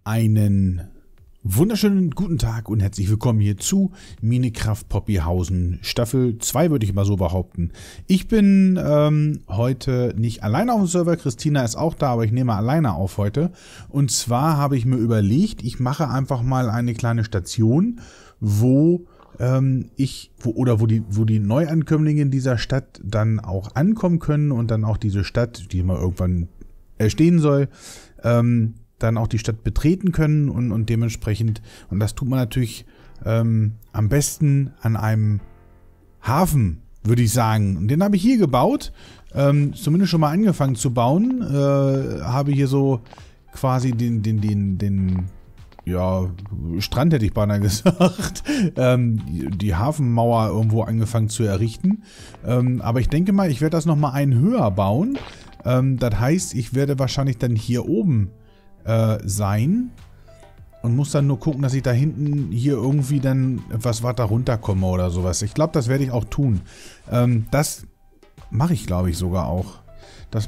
Einen wunderschönen guten Tag und herzlich willkommen hier zu Minecraft Poppyhausen Staffel 2, würde ich mal so behaupten. Ich bin heute nicht alleine auf dem Server, Christina ist auch da, aber ich nehme alleine auf heute. Und zwar habe ich mir überlegt, ich mache einfach mal eine kleine Station, wo die Neuankömmlinge in dieser Stadt dann auch ankommen können und dann auch diese Stadt, die mal irgendwann erstehen soll, dann auch die Stadt betreten können und dementsprechend, und das tut man natürlich am besten an einem Hafen, würde ich sagen. Und den habe ich hier gebaut, zumindest schon mal angefangen zu bauen, habe hier so quasi den Strand hätte ich beinahe gesagt, die Hafenmauer irgendwo angefangen zu errichten. Aber ich denke mal, ich werde das nochmal einen höher bauen. Das heißt, ich werde wahrscheinlich dann hier oben sein und muss dann nur gucken, dass ich da hinten hier irgendwie dann etwas weiter runterkomme oder sowas. Ich glaube, das werde ich auch tun. Das mache ich, glaube ich, sogar auch. Das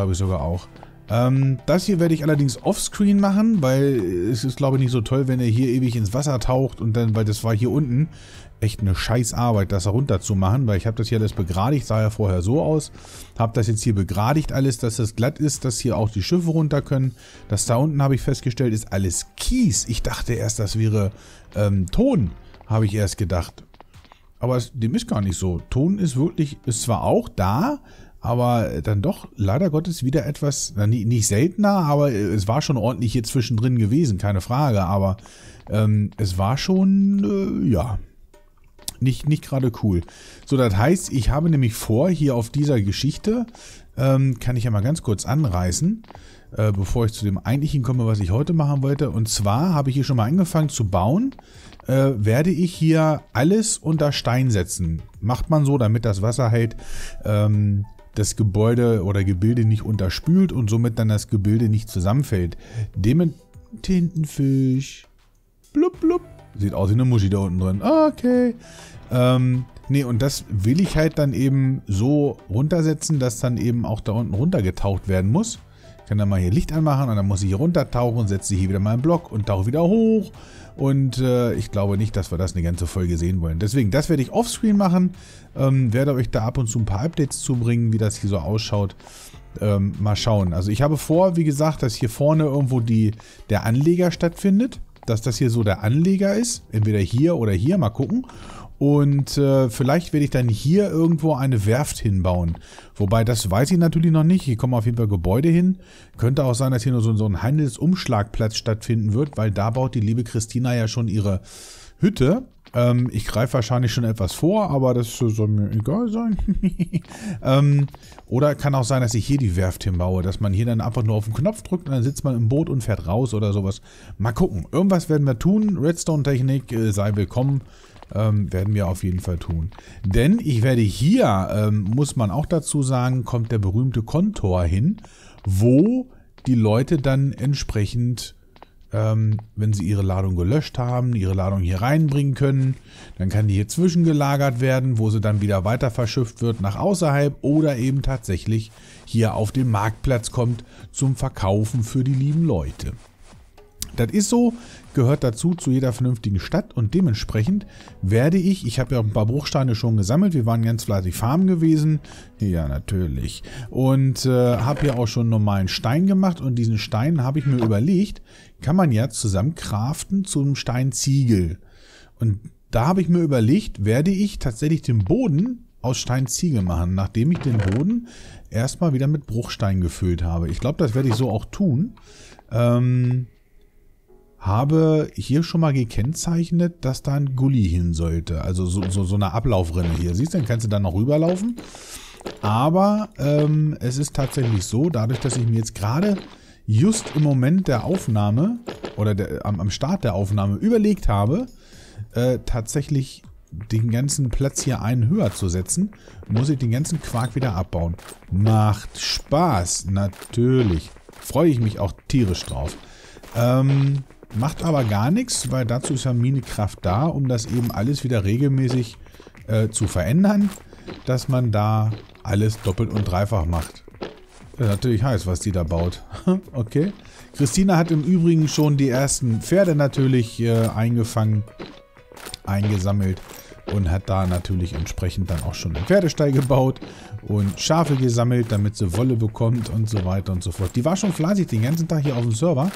hier werde ich allerdings offscreen machen, weil es ist, glaube ich, nicht so toll, wenn er hier ewig ins Wasser taucht und dann, weil das war hier unten echt eine scheiß Arbeit, das runter zu machen, weil ich habe das hier alles begradigt, sah ja vorher so aus, habe das jetzt hier begradigt alles, dass das glatt ist, dass hier auch die Schiffe runter können. Das da unten, habe ich festgestellt, ist alles Kies. Ich dachte erst, das wäre Ton, habe ich erst gedacht. Aber dem ist gar nicht so. Ton ist zwar auch da, aber dann doch leider Gottes wieder etwas, nicht seltener, aber es war schon ordentlich hier zwischendrin gewesen, keine Frage, aber es war schon, nicht gerade cool. So, das heißt, ich habe nämlich vor, hier auf dieser Geschichte, kann ich ja mal ganz kurz anreißen, bevor ich zu dem eigentlichen komme, was ich heute machen wollte, und zwar habe ich hier schon mal angefangen zu bauen, werde ich hier alles unter Stein setzen. Macht man so, damit das Wasser halt das Gebäude oder Gebilde nicht unterspült und somit dann das Gebilde nicht zusammenfällt. Tintenfisch. Blub, blub. Sieht aus wie eine Muschi da unten drin. Okay. Und das will ich halt dann eben so runtersetzen, dass dann eben auch da unten runtergetaucht werden muss. Ich kann dann mal hier Licht anmachen und dann muss ich hier runtertauchen und setze hier wieder mal einen Block und tauche wieder hoch. Und ich glaube nicht, dass wir das eine ganze Folge sehen wollen. Deswegen, das werde ich offscreen machen. Werde euch da ab und zu ein paar Updates zubringen, wie das hier so ausschaut. Mal schauen. Also ich habe vor, wie gesagt, dass hier vorne irgendwo der Anleger stattfindet. Dass das hier so der Anleger ist. Entweder hier oder hier. Mal gucken. Und vielleicht werde ich dann hier irgendwo eine Werft hinbauen. Wobei, das weiß ich natürlich noch nicht. Hier kommen auf jeden Fall Gebäude hin. Könnte auch sein, dass hier nur so ein Handelsumschlagplatz stattfinden wird, weil da baut die liebe Christina ja schon ihre Hütte. Ich greife wahrscheinlich schon etwas vor, aber das soll mir egal sein. Oder kann auch sein, dass ich hier die Werft hinbaue, dass man hier dann einfach nur auf den Knopf drückt und dann sitzt man im Boot und fährt raus oder sowas. Mal gucken. Irgendwas werden wir tun. Redstone-Technik sei willkommen. Werden wir auf jeden Fall tun. Denn ich werde hier, muss man auch dazu sagen, kommt der berühmte Kontor hin, wo die Leute dann entsprechend, wenn sie ihre Ladung gelöscht haben, ihre Ladung hier reinbringen können, dann kann die hier zwischengelagert werden, wo sie dann wieder weiter verschifft wird nach außerhalb oder eben tatsächlich hier auf den Marktplatz kommt zum Verkaufen für die lieben Leute. Das ist so, gehört dazu zu jeder vernünftigen Stadt und dementsprechend werde ich habe ja ein paar Bruchsteine schon gesammelt, wir waren ganz fleißig farmen gewesen, ja natürlich, und habe hier auch schon einen normalen Stein gemacht und diesen Stein habe ich mir überlegt, kann man ja zusammen craften zum Steinziegel. Und da habe ich mir überlegt, werde ich tatsächlich den Boden aus Steinziegel machen, nachdem ich den Boden erstmal wieder mit Bruchstein gefüllt habe. Ich glaube, das werde ich so auch tun. Habe hier schon mal gekennzeichnet, dass da ein Gully hin sollte. Also so eine Ablaufrinne hier. Siehst du, dann kannst du dann noch rüberlaufen. Aber es ist tatsächlich so, dadurch, dass ich mir jetzt gerade just im Moment der Aufnahme oder am Start der Aufnahme überlegt habe, tatsächlich den ganzen Platz hier einen höher zu setzen, muss ich den ganzen Quark wieder abbauen. Macht Spaß, natürlich. Freue ich mich auch tierisch drauf. Macht aber gar nichts, weil dazu ist ja Minecraft da, um das eben alles wieder regelmäßig zu verändern, dass man da alles doppelt und dreifach macht. Ja, natürlich heiß, was die da baut. Okay. Christina hat im Übrigen schon die ersten Pferde natürlich eingefangen, eingesammelt und hat da natürlich entsprechend dann auch schon einen Pferdestall gebaut und Schafe gesammelt, damit sie Wolle bekommt und so weiter und so fort. Die war schon fleißig den ganzen Tag hier auf dem Server.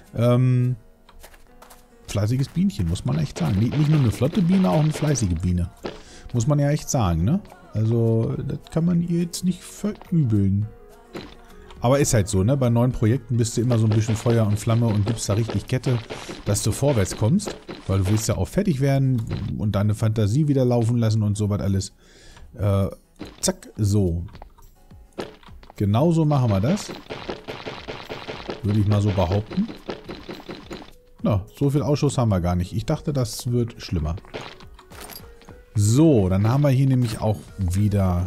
Fleißiges Bienchen, muss man echt sagen. Nicht nur eine flotte Biene, auch eine fleißige Biene. Muss man ja echt sagen, ne? Also, das kann man ihr jetzt nicht verübeln. Aber ist halt so, ne? Bei neuen Projekten bist du immer so ein bisschen Feuer und Flamme und gibst da richtig Kette, dass du vorwärts kommst. Weil du willst ja auch fertig werden und deine Fantasie wieder laufen lassen und so was alles. Zack, so. Genauso machen wir das. Würde ich mal so behaupten. Na, so viel Ausschuss haben wir gar nicht. Ich dachte, das wird schlimmer. So, dann haben wir hier nämlich auch wieder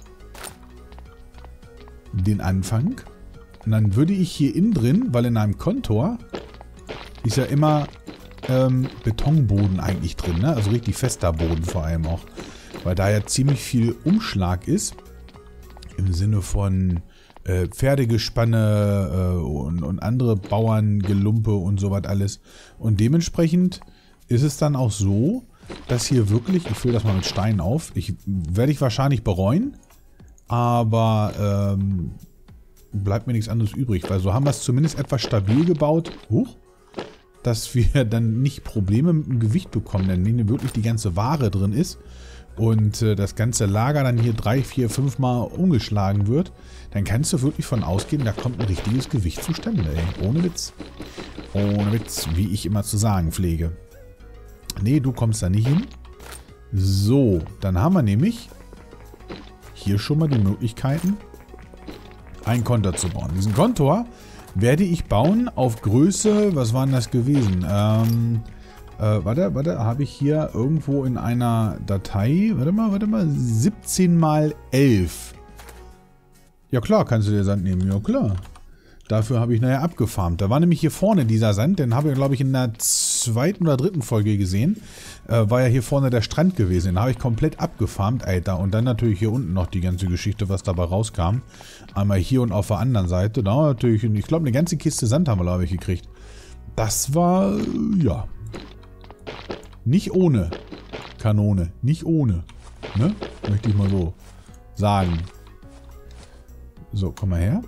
den Anfang. Und dann würde ich hier innen drin, weil in einem Kontor ist ja immer Betonboden eigentlich drin, ne? Also richtig fester Boden vor allem auch. Weil da ja ziemlich viel Umschlag ist. Im Sinne von Pferdegespanne und andere Bauerngelumpe und sowas alles. Und dementsprechend ist es dann auch so, dass hier wirklich, ich fülle das mal mit Steinen auf, werde ich wahrscheinlich bereuen, aber bleibt mir nichts anderes übrig, weil so haben wir es zumindest etwas stabil gebaut, dass wir dann nicht Probleme mit dem Gewicht bekommen, denn wenn hier wirklich die ganze Ware drin ist und das ganze Lager dann hier 3, 4, 5 Mal umgeschlagen wird, dann kannst du wirklich von ausgehen, da kommt ein richtiges Gewicht zustande, ey. Ohne Witz. Ohne Witz, wie ich immer zu sagen pflege. Nee, du kommst da nicht hin. So, dann haben wir nämlich hier schon mal die Möglichkeiten, einen Kontor zu bauen. Diesen Kontor werde ich bauen auf Größe, was war denn das gewesen? Warte, habe ich hier irgendwo in einer Datei, warte mal, 17 mal 11. Ja klar, kannst du dir Sand nehmen, ja klar. Dafür habe ich nachher abgefarmt. Da war nämlich hier vorne dieser Sand, den habe ich, glaube ich, in der 2. oder 3. Folge gesehen. War ja hier vorne der Strand gewesen. Den habe ich komplett abgefarmt, Alter. Und dann natürlich hier unten noch die ganze Geschichte, was dabei rauskam. Einmal hier und auf der anderen Seite. Da natürlich, ich glaube, eine ganze Kiste Sand haben wir, glaube ich, gekriegt. Das war, ja, nicht ohne Kanone. Nicht ohne. Ne? Möchte ich mal so sagen. So, komm mal her.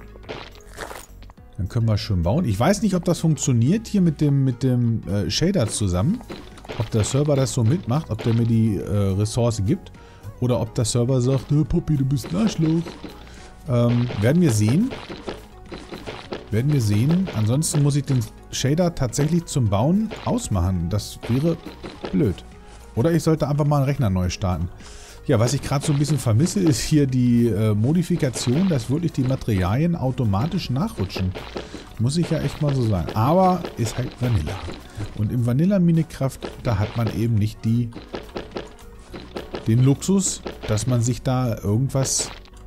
Dann können wir schön bauen. Ich weiß nicht, ob das funktioniert hier mit dem Shader zusammen. Ob der Server das so mitmacht, ob der mir die Ressource gibt. Oder ob der Server sagt, Poppy, du bist ein Arschloch. Werden wir sehen. Werden wir sehen. Ansonsten muss ich den Shader tatsächlich zum Bauen ausmachen. Das wäre blöd. Oder ich sollte einfach mal einen Rechner neu starten. Ja, was ich gerade so ein bisschen vermisse, ist hier die Modifikation, dass wirklich die Materialien automatisch nachrutschen. Muss ich ja echt mal so sagen. Aber ist halt Vanilla. Und im Vanilla Minecraft, da hat man eben nicht den Luxus, dass man sich da irgendwas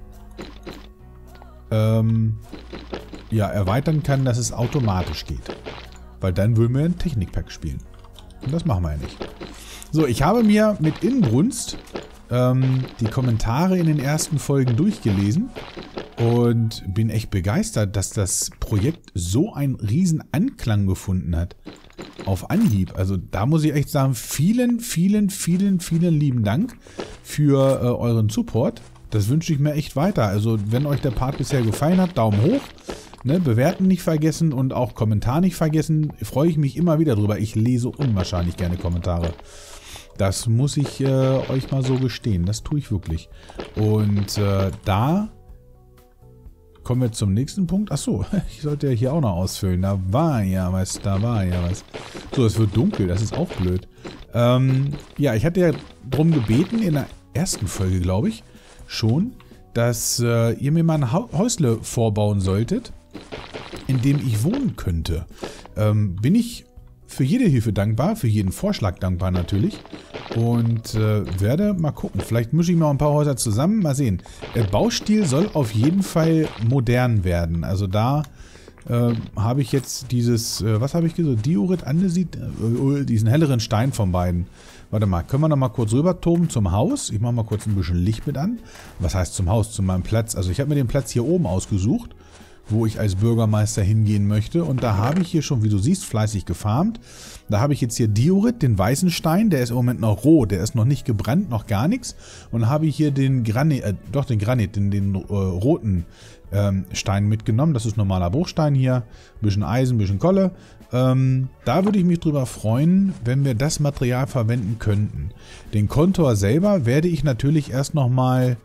erweitern kann, dass es automatisch geht. Weil dann würden wir ein Technikpack spielen. Und das machen wir ja nicht. So, ich habe mir mit Inbrunst die Kommentare in den ersten Folgen durchgelesen und bin echt begeistert, dass das Projekt so einen riesen Anklang gefunden hat. Auf Anhieb. Also da muss ich echt sagen, vielen, vielen, vielen, vielen lieben Dank für euren Support. Das wünsche ich mir echt weiter. Also wenn euch der Part bisher gefallen hat, Daumen hoch. Ne, bewerten nicht vergessen und auch Kommentar nicht vergessen. Freue ich mich immer wieder drüber. Ich lese unwahrscheinlich gerne Kommentare. Das muss ich euch mal so gestehen. Das tue ich wirklich. Und da kommen wir zum nächsten Punkt. Achso, ich sollte ja hier auch noch ausfüllen. Da war ja was. So, es wird dunkel. Das ist auch blöd. Ja, ich hatte ja darum gebeten, in der ersten Folge, glaube ich, schon, dass ihr mir mal ein Häusle vorbauen solltet, in dem ich wohnen könnte. Bin ich für jede Hilfe dankbar, für jeden Vorschlag dankbar natürlich. Und werde mal gucken. Vielleicht mische ich mal ein paar Häuser zusammen. Mal sehen. Der Baustil soll auf jeden Fall modern werden. Also da habe ich jetzt dieses, was habe ich gesagt? Diorit, Andesit, diesen helleren Stein von beiden. Warte mal, können wir noch mal kurz rüber toben zum Haus? Ich mache mal kurz ein bisschen Licht mit an. Was heißt zum Haus? Zu meinem Platz. Also ich habe mir den Platz hier oben ausgesucht, wo ich als Bürgermeister hingehen möchte. Und da habe ich hier schon, wie du siehst, fleißig gefarmt. Da habe ich jetzt hier Diorit, den weißen Stein. Der ist im Moment noch roh. Der ist noch nicht gebrannt, noch gar nichts. Und dann habe ich hier den Granit, den roten Stein mitgenommen. Das ist normaler Bruchstein hier. Ein bisschen Eisen, ein bisschen Kohle. Da würde ich mich drüber freuen, wenn wir das Material verwenden könnten. Den Kontor selber werde ich natürlich erst nochmal...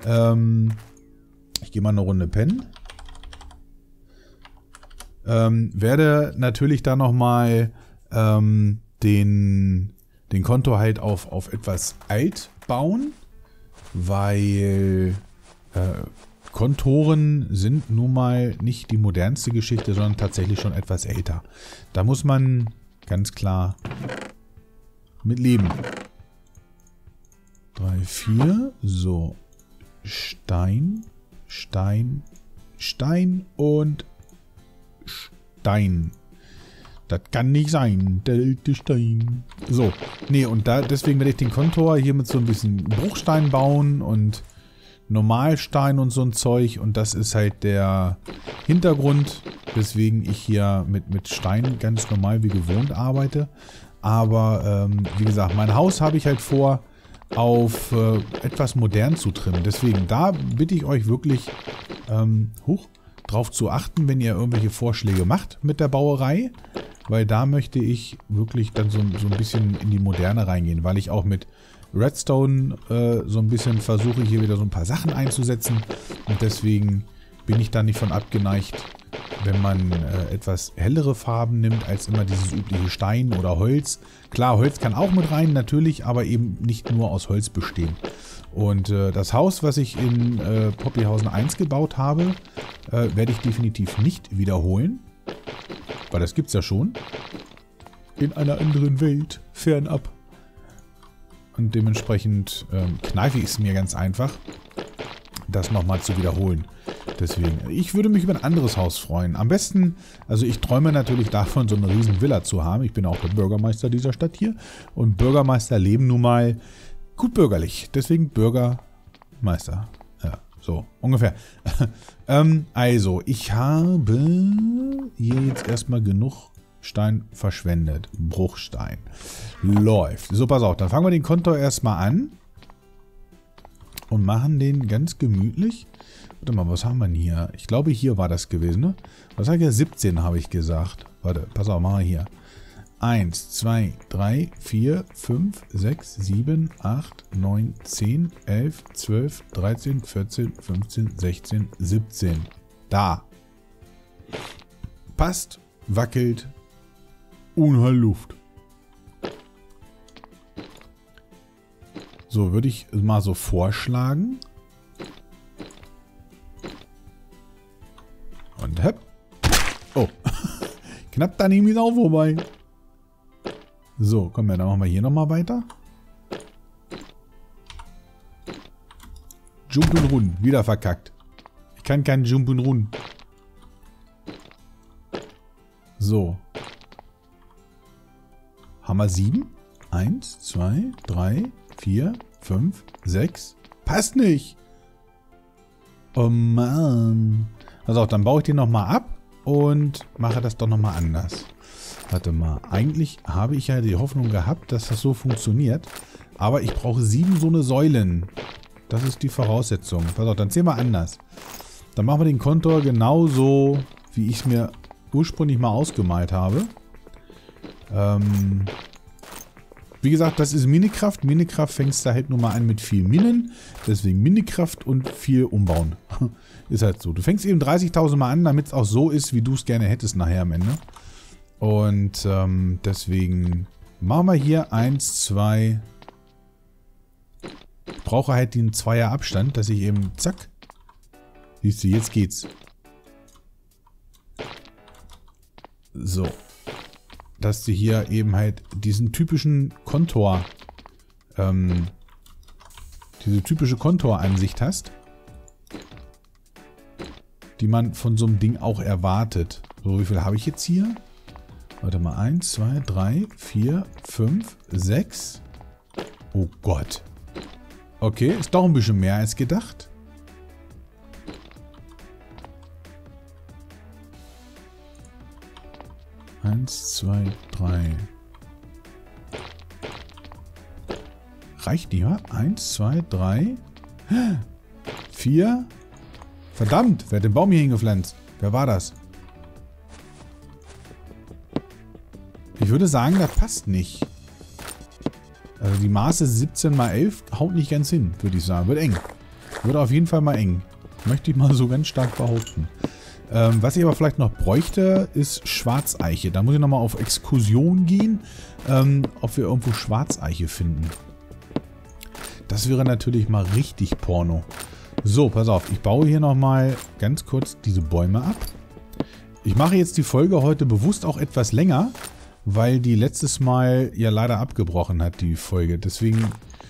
ich gehe mal eine Runde pennen. Werde natürlich da nochmal den Kontor halt auf etwas alt bauen, weil Kontoren sind nun mal nicht die modernste Geschichte, sondern tatsächlich schon etwas älter. Da muss man ganz klar mit leben. 3, 4, so, Stein, Stein, Stein und Stein. Das kann nicht sein, der alte Stein. So, nee, und deswegen werde ich den Kontor hier mit so ein bisschen Bruchstein bauen und Normalstein und so ein Zeug. Und das ist halt der Hintergrund, weswegen ich hier mit Stein ganz normal wie gewohnt arbeite. Aber, wie gesagt, mein Haus habe ich halt vor, auf etwas modern zu trimmen. Deswegen, da bitte ich euch wirklich, drauf zu achten, wenn ihr irgendwelche Vorschläge macht mit der Bauerei, weil da möchte ich wirklich dann so ein bisschen in die Moderne reingehen, weil ich auch mit Redstone so ein bisschen versuche, hier wieder so ein paar Sachen einzusetzen und deswegen bin ich da nicht von abgeneigt, wenn man etwas hellere Farben nimmt, als immer dieses übliche Stein oder Holz. Klar, Holz kann auch mit rein, natürlich, aber eben nicht nur aus Holz bestehen. Und das Haus, was ich in Poppyhausen 1 gebaut habe, werde ich definitiv nicht wiederholen. Weil das gibt's ja schon. In einer anderen Welt, fernab. Und dementsprechend kneife ich es mir ganz einfach, das nochmal zu wiederholen. Deswegen, ich würde mich über ein anderes Haus freuen. Am besten, also ich träume natürlich davon, so eine riesen Villa zu haben. Ich bin auch der Bürgermeister dieser Stadt hier. Und Bürgermeister leben nun mal gut bürgerlich. Deswegen Bürgermeister. Ja, so ungefähr. Also, ich habe hier jetzt erstmal genug Stein verschwendet. Bruchstein. Läuft. So, pass auf. Dann fangen wir den Kontor erstmal an. Und machen den ganz gemütlich. Warte mal, was haben wir denn hier? Ich glaube, hier war das gewesen, ne? Was sag ich? 17 habe ich gesagt. Warte, pass auf, machen wir hier. 1, 2, 3, 4, 5, 6, 7, 8, 9, 10, 11, 12, 13, 14, 15, 16, 17. Da. Passt, wackelt, Unheil Luft. So, würde ich mal so vorschlagen. Und hopp. Oh. Knapp daneben ist auch vorbei. So, komm her, dann machen wir hier nochmal weiter. Jump and Run. Wieder verkackt. Ich kann keinen Jump and Run. So. Haben wir 7? 1, 2, 3, 4, 5, 6. Passt nicht. Oh Mann. Also, dann baue ich den nochmal ab und mache das doch nochmal anders. Warte mal. Eigentlich habe ich ja die Hoffnung gehabt, dass das so funktioniert. Aber ich brauche 7 so eine Säulen. Das ist die Voraussetzung. Pass auf, dann sehen wir anders. Dann machen wir den Kontor genauso, wie ich es mir ursprünglich mal ausgemalt habe. Wie gesagt, das ist Minecraft. Minecraft fängst du halt nur mal an mit viel Minen. Deswegen Minecraft und viel umbauen. Ist halt so. Du fängst eben 30.000 Mal an, damit es auch so ist, wie du es gerne hättest nachher am Ende. Und deswegen machen wir hier 1, 2. Ich brauche halt den 2er Abstand, dass ich eben zack. Siehst du, jetzt geht's. So. Dass du hier eben halt diesen typischen Kontor, diese typische Kontoransicht hast, die man von so einem Ding auch erwartet. So, wie viel habe ich jetzt hier? Warte mal, 1, 2, 3, 4, 5, 6. Oh Gott. Okay, ist doch ein bisschen mehr als gedacht. Eins, zwei, drei. Reicht nicht, wa? 1, 2, 3, 4. Verdammt, wer hat den Baum hier hingepflanzt? Wer war das? Ich würde sagen, das passt nicht. Also die Maße 17 mal 11 haut nicht ganz hin, würde ich sagen. Wird eng. Wird auf jeden Fall mal eng. Möchte ich mal so ganz stark behaupten. Was ich aber vielleicht noch bräuchte, ist Schwarzeiche. Da muss ich nochmal auf Exkursion gehen, ob wir irgendwo Schwarzeiche finden. Das wäre natürlich mal richtig Porno. So, pass auf. Ich baue hier nochmal ganz kurz diese Bäume ab. Ich mache jetzt die Folge heute bewusst auch etwas länger, weil die letztes Mal ja leider abgebrochen hat, die Folge. Deswegen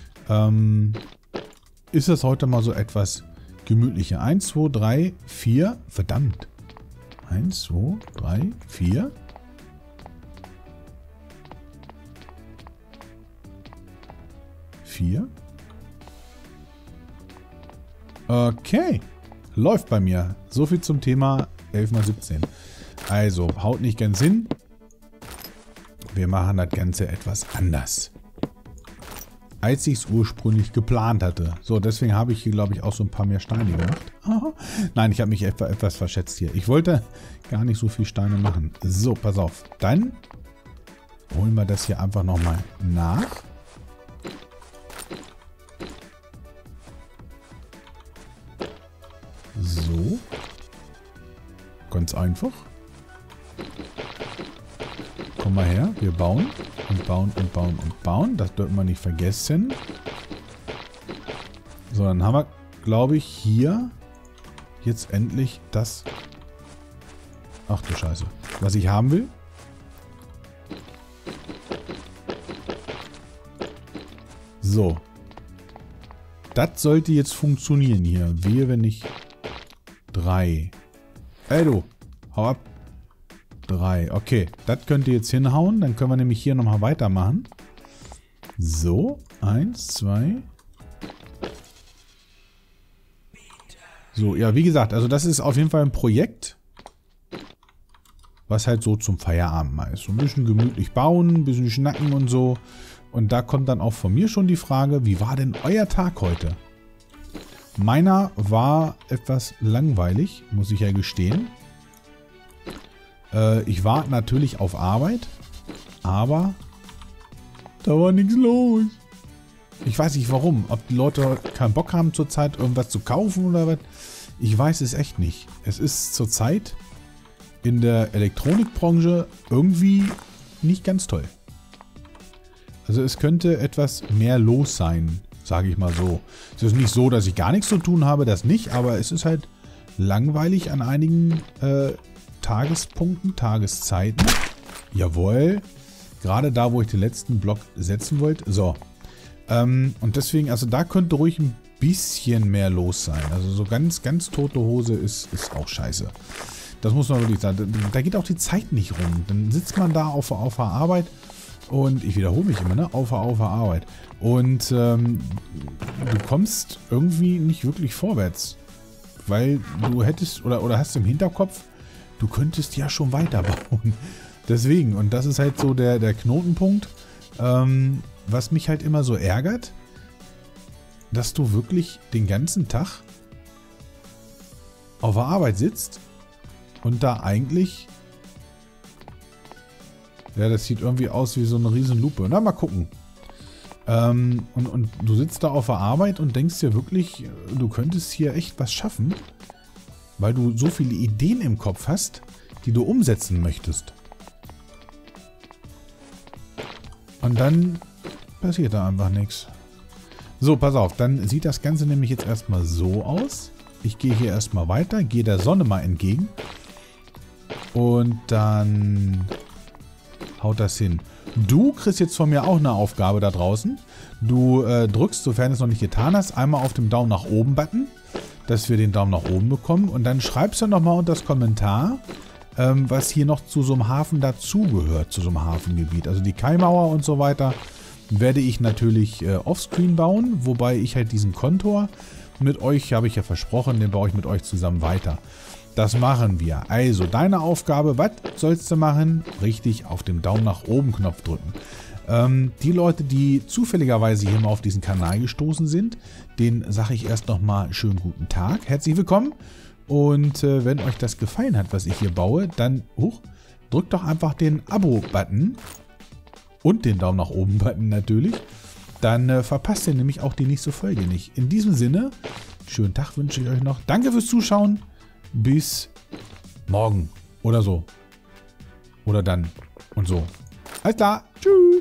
ist das heute mal so etwas gemütlicher. 1, 2, 3, 4. Verdammt. 1, 2, 3, 4. Okay. Läuft bei mir. So viel zum Thema 11 mal 17. Also, haut nicht ganz hin. Wir machen das Ganze etwas anders, als ich es ursprünglich geplant hatte. So, deswegen habe ich hier, glaube ich, auch so ein paar mehr Steine gemacht. Nein, ich habe mich etwas verschätzt hier. Ich wollte gar nicht so viel Steine machen. So, pass auf. Dann holen wir das hier einfach nochmal nach. So. Ganz einfach. Komm mal her. Wir bauen und bauen und bauen und bauen. Das dürfen wir nicht vergessen. So, dann haben wir, glaube ich, hier jetzt endlich das... Ach du Scheiße. Was ich haben will. So. Das sollte jetzt funktionieren hier. Wehe, wenn nicht... 3. Ey du, hau ab. 3. Okay, das könnt ihr jetzt hinhauen. Dann können wir nämlich hier nochmal weitermachen. So, 1, 2. So, ja, wie gesagt, also das ist auf jeden Fall ein Projekt, was halt so zum Feierabend mal ist. So ein bisschen gemütlich bauen, ein bisschen schnacken und so. Und da kommt dann auch von mir schon die Frage, wie war denn euer Tag heute? Meiner war etwas langweilig, muss ich ja gestehen. Ich war natürlich auf Arbeit, aber da war nichts los. Ich weiß nicht warum. Ob die Leute keinen Bock haben zurzeit irgendwas zu kaufen oder was. Ich weiß es echt nicht. Es ist zurzeit in der Elektronikbranche irgendwie nicht ganz toll. Also es könnte etwas mehr los sein, sage ich mal so. Es ist nicht so, dass ich gar nichts zu tun habe, das nicht, aber es ist halt langweilig an einigen Tagespunkten, Tageszeiten. Jawohl. Gerade da, wo ich den letzten Block setzen wollte. So. Und deswegen, also da könnte ruhig ein bisschen mehr los sein. Also so ganz, ganz tote Hose ist auch scheiße. Das muss man wirklich sagen. Da geht auch die Zeit nicht rum. Dann sitzt man da auf der Arbeit und ich wiederhole mich immer, ne? Auf der Arbeit. Und du kommst irgendwie nicht wirklich vorwärts. Weil du hättest oder hast im Hinterkopf, du könntest ja schon weiterbauen. Deswegen, und das ist halt so der Knotenpunkt, was mich halt immer so ärgert, dass du wirklich den ganzen Tag auf der Arbeit sitzt und da eigentlich, ja, das sieht irgendwie aus wie so eine riesen Lupe. Na, mal gucken. Und du sitzt da auf der Arbeit und denkst dir wirklich, du könntest hier echt was schaffen, weil du so viele Ideen im Kopf hast, die du umsetzen möchtest. Und dann passiert da einfach nichts. So, pass auf, dann sieht das Ganze nämlich jetzt erstmal so aus. Ich gehe hier erstmal weiter, gehe der Sonne mal entgegen. Und dann haut das hin. Du kriegst jetzt von mir auch eine Aufgabe da draußen. Du drückst, sofern du es noch nicht getan hast, einmal auf dem Daumen nach oben Button, dass wir den Daumen nach oben bekommen. Und dann schreibst du nochmal unter das Kommentar, was hier noch zu so einem Hafen dazugehört, zu so einem Hafengebiet. Also die Kaimauer und so weiter. werde ich natürlich offscreen bauen, wobei ich halt diesen Kontor mit euch, habe ich ja versprochen, den baue ich mit euch zusammen weiter. Das machen wir. Also, deine Aufgabe, was sollst du machen? Richtig, auf dem Daumen nach oben Knopf drücken. Die Leute, die zufälligerweise hier mal auf diesen Kanal gestoßen sind, denen sage ich erst nochmal schönen guten Tag. Herzlich willkommen. Und wenn euch das gefallen hat, was ich hier baue, dann drückt doch einfach den Abo-Button und den Daumen nach oben-Button natürlich. Dann verpasst ihr nämlich auch die nächste Folge nicht. In diesem Sinne, schönen Tag wünsche ich euch noch. Danke fürs Zuschauen. Bis morgen oder so. Oder dann und so. Alles klar. Tschüss.